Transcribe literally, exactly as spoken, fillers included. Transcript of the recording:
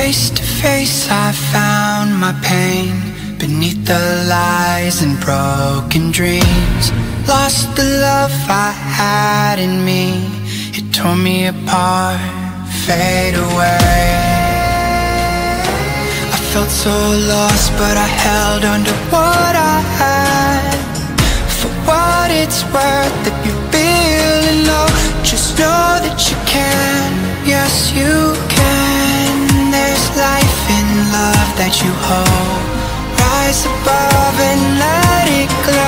Face to face I found my pain beneath the lies and broken dreams. Lost the love I had in me, it tore me apart, fade away. I felt so lost, but I held on to what I had. For what it's worth, if you feel low, just know that you can, yes you can. There's life in love that you hold. Rise above and let it glow.